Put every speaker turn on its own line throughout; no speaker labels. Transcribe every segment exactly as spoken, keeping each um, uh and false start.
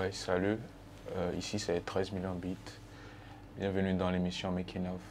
Ouais, salut. Euh, ici, c'est treize millions Beats. Bienvenue dans l'émission Making of.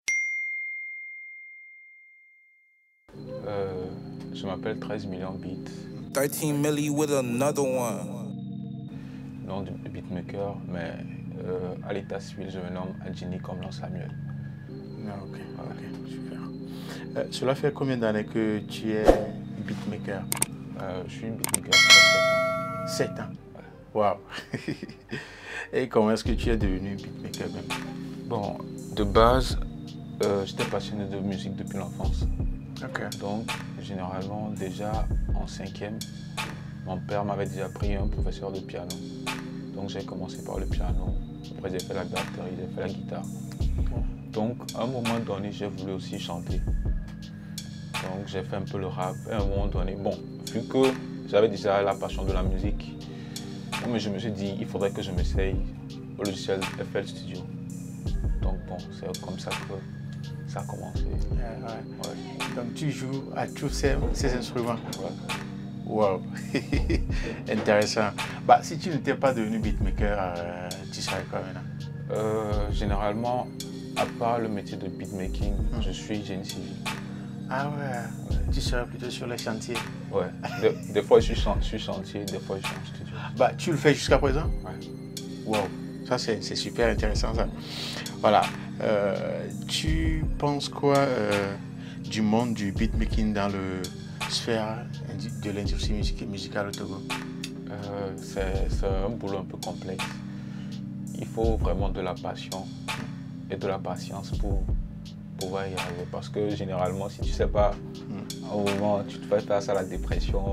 Euh, je m'appelle treize millions Beats.
thirteen milli with another one.
Nom du beatmaker, mais euh, à l'état civil, je me nomme Adjini comme l'an Samuel.
Ah, ok, ok, super. Euh, cela fait combien d'années que tu es beatmaker?
euh, Je suis beatmaker pour sept ans.
sept ans. Waouh. Et comment est-ce que tu es devenu beatmaker même?
Bon, de base, euh, j'étais passionné de musique depuis l'enfance.
Ok.
Donc, généralement, déjà en cinquième, mon père m'avait déjà pris un professeur de piano. Donc, j'ai commencé par le piano. Après, j'ai fait la batterie, j'ai fait la guitare. Donc, à un moment donné, j'ai voulu aussi chanter. Donc, j'ai fait un peu le rap. Et à un moment donné, bon, vu que j'avais déjà la passion de la musique, mais je me suis dit, il faudrait que je m'essaye au logiciel F L Studio. Donc, bon, c'est comme ça que ça a commencé.
Yeah, ouais.
Ouais.
Donc, tu joues à tous ces, ces instruments?
Ouais.
Wow. Intéressant. Bah, si tu n'étais pas devenu beatmaker, euh, tu serais quoi maintenant?
Euh, généralement, à part le métier de beatmaking, mm. je suis génie civil.
Ah ouais, ouais. Tu serais plutôt sur les chantiers?
Ouais. Des, des fois, je suis, chan je suis chantier, des fois, je suis en studio.
Bah, tu le fais jusqu'à présent?
Ouais.
Wow. Ça, c'est super intéressant, ça. Voilà. Euh, tu penses quoi euh, du monde du beatmaking dans le sphère de l'industrie musicale au Togo?
euh, C'est un boulot un peu complexe. Il faut vraiment de la passion et de la patience pour pouvoir y arriver. Parce que généralement, si tu ne sais pas, mm. au moment tu te fais face à la dépression,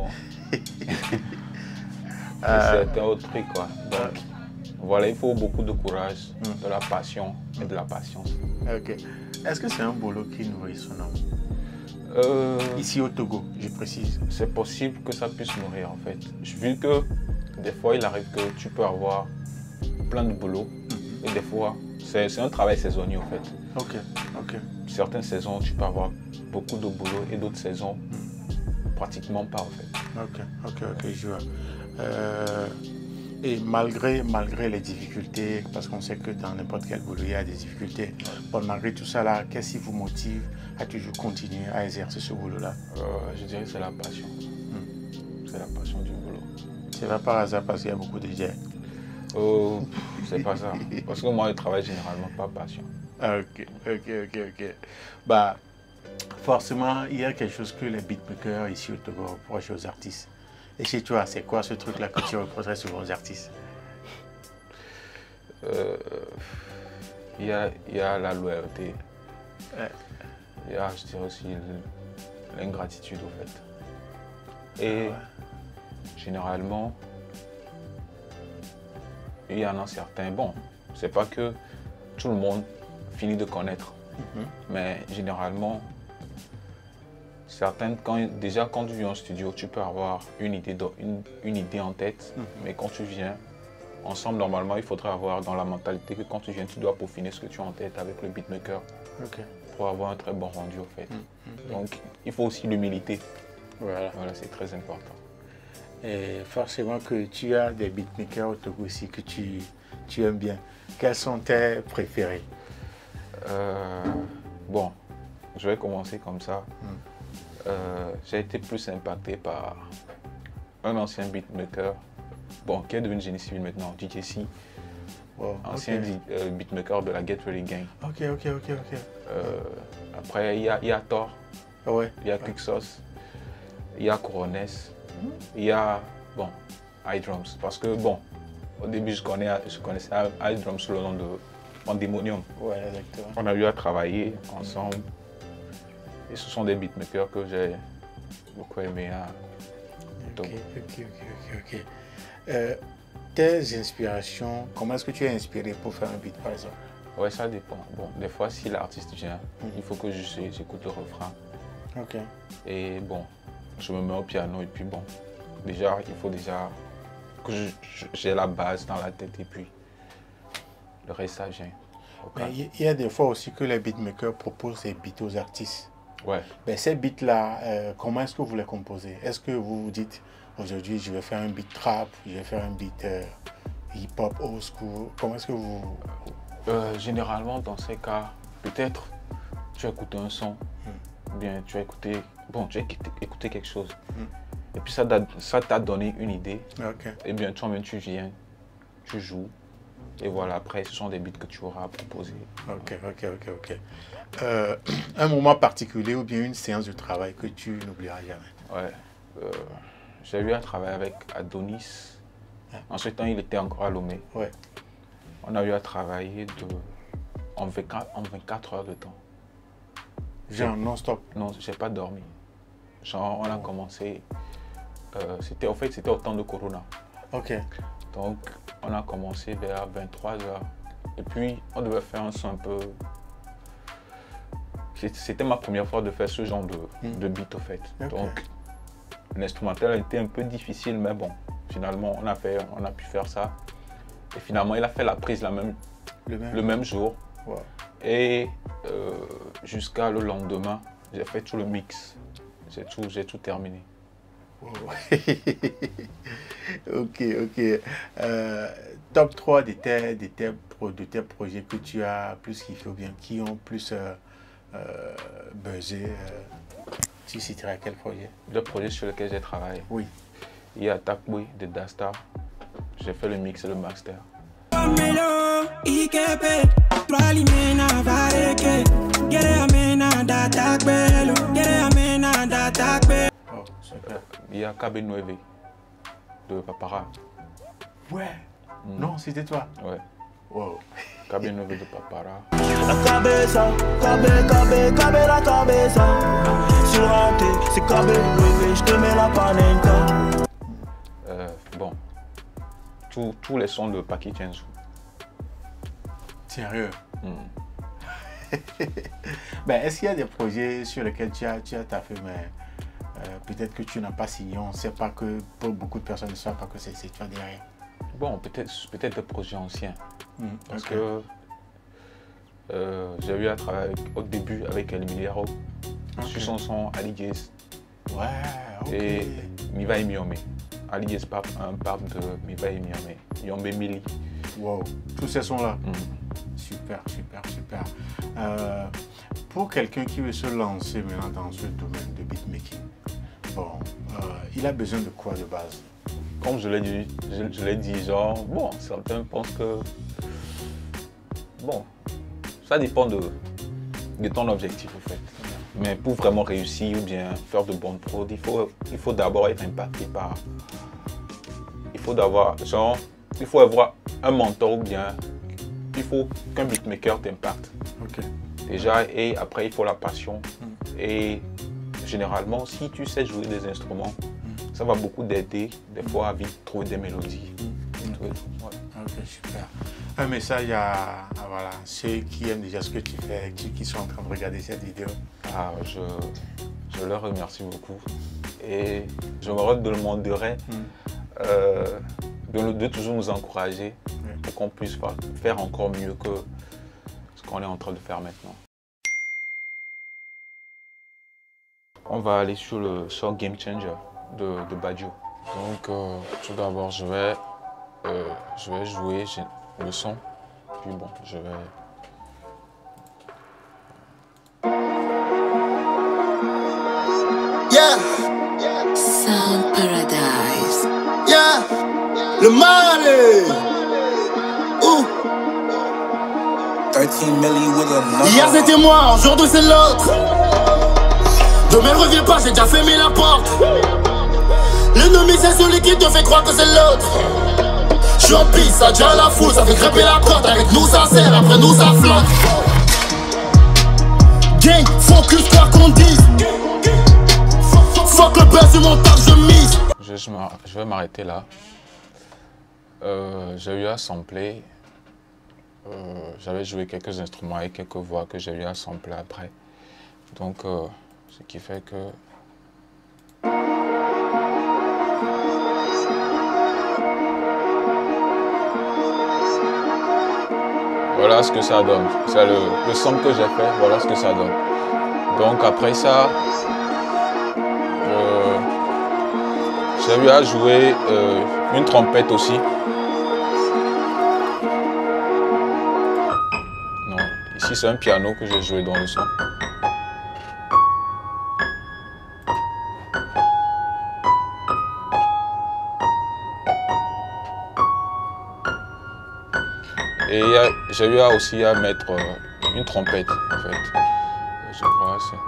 euh... c'est un autre truc, quoi. Donc, voilà, il faut beaucoup de courage, mm. de la passion et de la patience.
Ok. Est-ce que c'est un boulot qui nourrit son homme?
Euh,
Ici au Togo, je précise.
C'est possible que ça puisse nourrir en fait. Vu que des fois il arrive que tu peux avoir plein de boulot mm-hmm. et des fois c'est un travail saisonnier en fait.
Ok, ok.
Certaines saisons tu peux avoir beaucoup de boulot et d'autres saisons mm. pratiquement pas en fait.
Ok, ok, ok, je vois. Euh, et malgré, malgré les difficultés, parce qu'on sait que dans n'importe quel boulot il y a des difficultés, ouais. Bon, malgré tout ça là, qu'est-ce qui vous motive à toujours continuer à exercer ce boulot-là?
euh, Je dirais que c'est la passion. Hmm. C'est la passion du boulot.
C'est pas par hasard parce qu'il y a beaucoup de gens.
Oh, c'est pas ça. Parce que moi, je travaille généralement pas passion.
Ok, ok, ok, ok. Bah, forcément, il y a quelque chose que les beatmakers ici au Togo reprochent aux artistes. Et chez toi, c'est quoi ce truc-là que tu reprocherais souvent aux artistes?
euh, Il y a, il y a la loyauté.
Ouais.
Il y a, je dirais aussi, l'ingratitude au fait. Et ah ouais. généralement, il y en a certains, bon, c'est pas que tout le monde finit de connaître, mm-hmm. mais généralement, certaines, quand, déjà quand tu viens en studio, tu peux avoir une idée, de, une, une idée en tête, mm-hmm. mais quand tu viens, ensemble, normalement, il faudrait avoir dans la mentalité que quand tu viens, tu dois peaufiner ce que tu as en tête avec le beatmaker.
Okay.
Pour avoir un très bon rendu au fait.
Mmh.
Donc il faut aussi l'humilité.
Voilà,
voilà c'est très important.
Et forcément que tu as des beatmakers au Togo aussi que tu, tu aimes bien. Quels sont tes préférés?
euh, Bon, je vais commencer comme ça. Mmh. Euh, j'ai été plus impacté par un ancien beatmaker, bon, qui est devenu génie civil maintenant, D J C. Wow, ancien okay. euh, beatmaker de la Get Ready Gang.
Ok, ok, ok, ok.
Euh, après, il y a, y a Thor,
il ouais.
y a Quicksos, il y a Coroness, il mm-hmm. y a, bon, iDrums. Parce que, bon, au début, je, connais, je connaissais iDrums sous le nom de Pandemonium.
Ouais, exactement.
On a eu à travailler ensemble. Mm-hmm. Et ce sont des beatmakers que j'ai beaucoup aimé. Hein.
Ok, ok, ok, ok, ok. Euh, Tes inspirations, comment est-ce que tu es inspiré pour faire un beat par exemple?
Ouais, ça dépend. Bon, des fois, si l'artiste vient, mm-hmm. il faut que j'écoute le refrain.
Ok.
Et bon, je me mets au piano et puis bon, déjà, il faut déjà que j'ai la base dans la tête et puis le reste, ça vient.
Okay. Mais il y a des fois aussi que les beatmakers proposent des beats aux artistes.
Ouais.
Mais ces beats-là, euh, comment est-ce que vous les composez? Est-ce que vous vous dites, aujourd'hui, je vais faire un beat trap, je vais faire un beat euh, hip-hop, old school? Comment est-ce que vous...
Euh, généralement, dans ces cas, peut-être tu as écouté un son, mm. bien tu as écouté, bon, tu as écouté quelque chose, mm. et puis ça t'a donné une idée,
okay.
et bien toi-même tu viens, tu joues, et voilà, après ce sont des beats que tu auras à proposer.
Ok, ok, ok, ok. Euh, un moment particulier ou bien une séance de travail que tu n'oublieras jamais?
Ouais, euh, j'ai eu à travailler avec Adonis. Ouais. En ce temps, il était encore à Lomé.
Ouais.
On a eu à travailler de, en, vingt-quatre, en vingt-quatre heures de temps.
Genre non-stop?
Non, j'ai pas dormi. Genre, on a commencé, euh, c'était en fait, c'était au temps de Corona.
Ok.
Donc, on a commencé vers vingt-trois heures. Et puis, on devait faire un son un peu... C'était ma première fois de faire ce genre de, mm. de beat, au fait. Okay. Donc, l'instrumental était un peu difficile, mais bon, finalement, on a, fait, on a pu faire ça. Et finalement, il a fait la prise la même, le, même. le même jour.
Wow. Et
euh, jusqu'à le lendemain, j'ai fait tout le mix. J'ai tout, j'ai tout terminé.
Wow. Ok, ok. Euh, top trois de tes, de, tes, de tes projets que tu as plus kiffé ou bien qui ont plus euh, euh, buzzé. Euh, tu citerais quel projet?
Le projet sur lequel j'ai travaillé.
Oui.
Il y a Takboy de Dastar. J'ai fait le mix et le master. Oh, super. Il y a K B neuf de Papara.
Ouais. Mm. Non, c'était toi.
Ouais.
Wow.
K B neuf de Papara.
La cabeza, K B, K B, K B la cabeza. Sur un thé, c'est K B neuf, je te mets la panenka.
Euh, bon. Tous, tous les sons de Paki Tienzu.
Sérieux?
Mm.
Ben, est-ce qu'il y a des projets sur lesquels tu as, tu as taffé, mais euh, peut-être que tu n'as pas signé, on ne sait pas que, pour beaucoup de personnes ne savent pas que c'est toi derrière?
Bon, peut-être peut-être des projets anciens.
Mm,
parce
okay.
que euh, j'ai eu à travailler avec, au début avec Emiliaro okay. sur son son Ali Jazz.
Ouais, ok.
Et Miva et Miome. Ali Jazz parle un parle de Miva et Miome. Yombe Mili.
Wow, tous ces sons-là.
Mm.
Super, super, super. Euh, pour quelqu'un qui veut se lancer maintenant dans ce domaine de beatmaking, bon, euh, il a besoin de quoi de base?
Comme je l'ai dit, je, je l'ai dit, genre, bon, certains pensent que, bon, ça dépend de, de ton objectif, en fait. Mais pour vraiment réussir ou bien faire de bonnes prods, il faut, il faut d'abord être impacté par, il faut d'avoir, genre, il faut avoir un mentor ou bien, il faut qu'un beatmaker t'impacte.
Okay.
Déjà, et après, il faut la passion. Mm. Et généralement, si tu sais jouer des instruments, mm. ça va beaucoup d'aider, des fois, à vite trouver des mélodies. Mm.
Ouais. Ok, super. Un message à, à voilà, ceux qui aiment déjà ce que tu fais, qui, qui sont en train de regarder cette vidéo.
Ah, je, je leur remercie beaucoup. Et je me demanderais mm. euh, de, de toujours nous encourager mm. pour qu'on puisse faire encore mieux que ce qu'on est en train de faire maintenant. On va aller sur le son Game Changer de, de Badjo. Donc, euh, tout d'abord, je vais, euh, je vais jouer le son. Puis bon, je vais...
Yeah!
Sound Paradise.
Yeah! Le Mali! Ouh!
thirteen milli with a
Hier c'était moi, aujourd'hui c'est l'autre. Demain reviens pas, j'ai déjà fermé la porte. L'ennemi c'est celui qui te fait croire que c'est l'autre. Je suis en piste, ça déjà la foule, ça fait crêper la corde. Avec nous ça sert, après nous ça flotte. Gang, focus quoi qu'on dise. Fuck le buzz du montage, je mise.
Je, je, je vais m'arrêter là. Euh, j'ai eu à sampler. Euh, J'avais joué quelques instruments et quelques voix que j'ai eu à sampler après. Donc, euh, ce qui fait que... Voilà ce que ça donne. C'est le, le son que j'ai fait, voilà ce que ça donne. Donc après ça, euh, j'ai eu à jouer euh, une trompette aussi. Ici, c'est un piano que j'ai joué dans le son. Et j'ai eu aussi à mettre une trompette, en fait. Je crois c'est...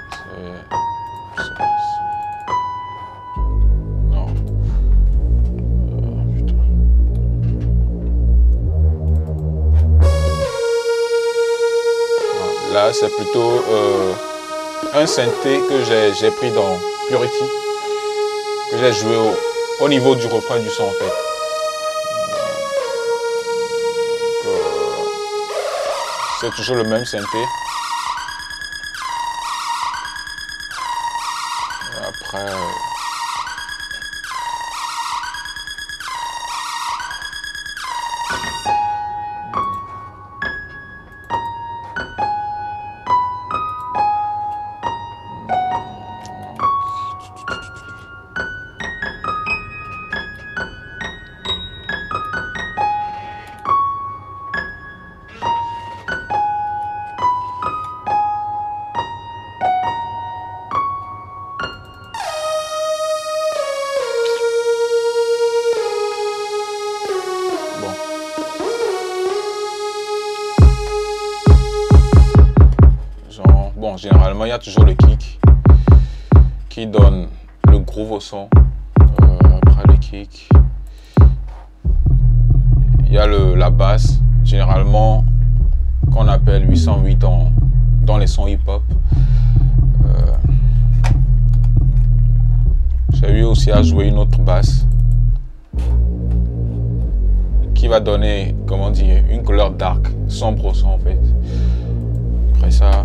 Non. Euh, putain. Non, là, c'est plutôt euh, un synthé que j'ai pris dans Purity, que j'ai joué au, au niveau du refrain du son, en fait. C'est toujours le même synthé. Et après... Euh... Bon, généralement, il y a toujours le kick qui donne le groove au son. Euh, après le kick, il y a le, la basse, généralement, qu'on appelle huit cent huit en, dans les sons hip-hop. Euh, J'ai eu aussi à jouer une autre basse qui va donner, comment dire, une couleur dark, sombre au son en fait. Après ça,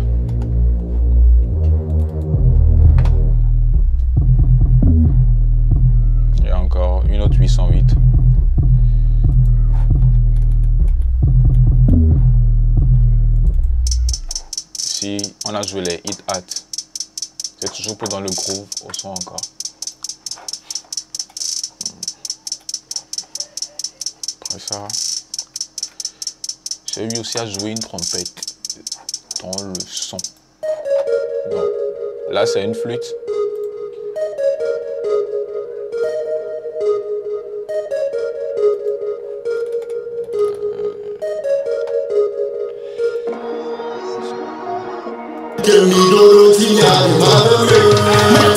il y a encore une autre huit cent huit. Ici, on a joué les hit hats. C'est toujours plus dans le groove au son encore. Après ça, j'ai eu aussi à jouer une trompette dans le son. Bon. Là, c'est une flûte.
Que mi loro ti chiama.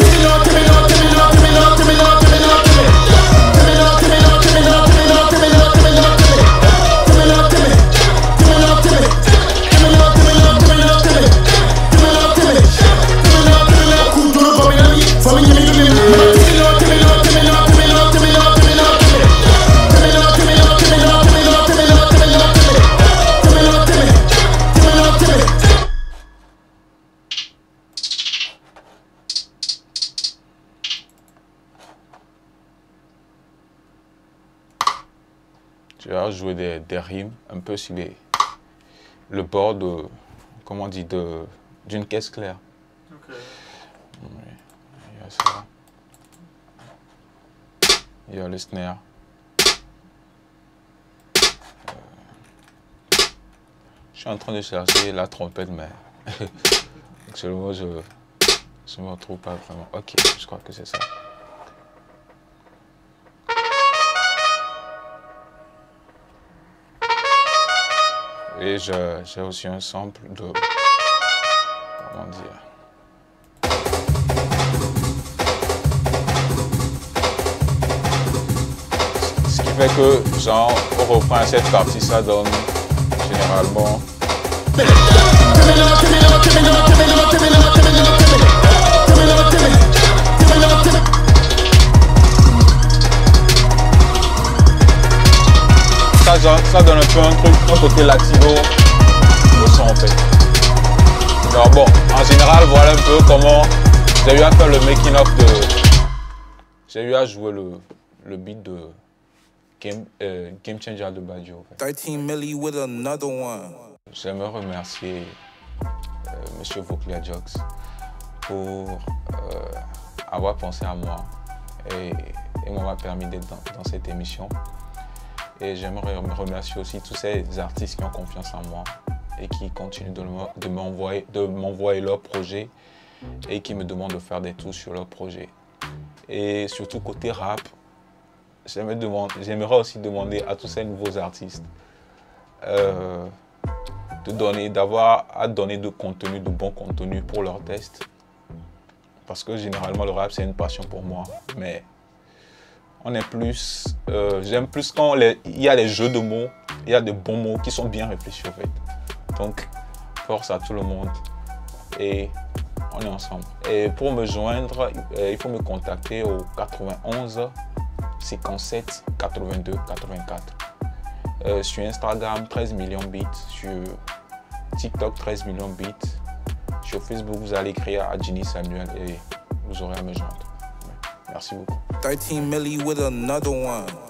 Je vais jouer des, des rimes un peu sur les, le bord de, comment on dit, de, d'une caisse claire. Okay. Oui. Il y a ça. Il y a le snare. Euh, je suis en train de chercher la trompette, mais actuellement je ne me retrouve pas vraiment. Ok, je crois que c'est ça. Et j'ai aussi un sample de, comment dire, ce qui fait que, genre, au refrain, cette partie, ça donne généralement Ça, ça donne un peu un truc, un côté latino au son en fait. Alors bon, en général, voilà un peu comment j'ai eu à faire le making of de... J'ai eu à jouer le, le beat de Game, euh, Game Changer de Badjo. En fait.
thirteen milli with another one.
J'aimerais remercier euh, Monsieur Voclia Jocks pour euh, avoir pensé à moi et, et m'avoir permis d'être dans, dans cette émission. Et j'aimerais remercier aussi tous ces artistes qui ont confiance en moi et qui continuent de m'envoyer de m'envoyer leurs projets et qui me demandent de faire des tours sur leurs projets. Et surtout côté rap, j'aimerais aussi demander à tous ces nouveaux artistes euh, de donner, d'avoir à donner de contenu, de bon contenu pour leurs tests. Parce que généralement le rap c'est une passion pour moi, mais on est plus, euh, j'aime plus quand les, il y a des jeux de mots, il y a des bons mots qui sont bien réfléchis en fait. Donc force à tout le monde et on est ensemble. Et pour me joindre, il faut me contacter au quatre-vingt-onze cinquante-sept quatre-vingt-deux quatre-vingt-quatre. Euh, sur Instagram, treize millions bits. Sur TikTok, treize millions bits. Sur Facebook, vous allez écrire à Ginny Samuel et vous aurez à me joindre. Merci beaucoup.
thirteen milli with another one.